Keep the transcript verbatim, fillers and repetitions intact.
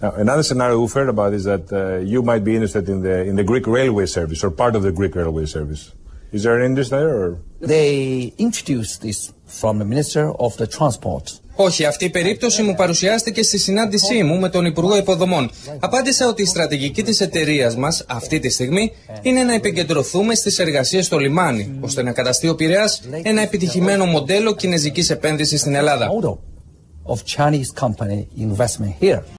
Now, another scenario we've heard about is that uh, you might be interested in the in the Greek railway service or part of the Greek railway service. Is there an interest there? Or? They introduced this from the Minister of the Transport. Όχι, αυτή η περίπτωση μου παρουσιάστηκε στη συνάντησή μου με τον Υπουργό Υποδομών. Απάντησα ότι η στρατηγική της εταιρείας μας αυτή τη στιγμή είναι να επικεντρωθούμε στις εργασίες στο λιμάνι, ώστε να καταστεί ο Πειραιάς ένα επιτυχημένο μοντέλο κινέζικης επένδυσης στην Ελλάδα.